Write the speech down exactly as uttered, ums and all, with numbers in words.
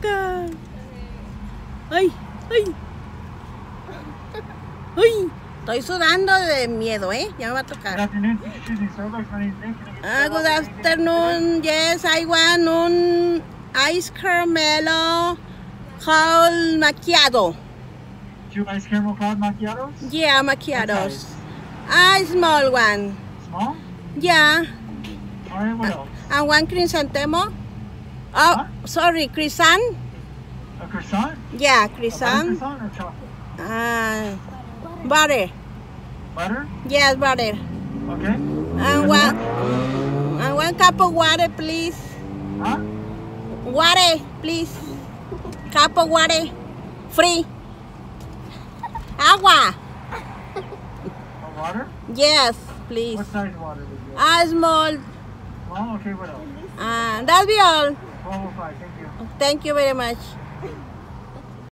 tocar. Ay, ay. Ay, estoy sudando de miedo, ¿eh? Ya me va a tocar. Good afternoon. Excuse me, Starbucks. My name's Nick. Can I get Ah, your good last name? afternoon. Yes, I want un ice caramelo called macchiato. Two ice caramel cloud macchiatos? Yeah, What macchiatos. size? Ah, small one. Small? Yeah. All right, what else? And one chrysanthemo. Oh, Huh? sorry, croissant. A croissant? Yeah, A butter croissant. croissant or chocolate? Ah, butter. Butter? Yes, butter. Okay. And Good one, more? and one cup of water, please. Huh? Water, please. Cup of water. Free. Agua. A water? Yes, please. What size water would you like? Ah, small. Small? Okay, what else? Ah, that'll be all. twelve oh five, thank you. Thank you very much.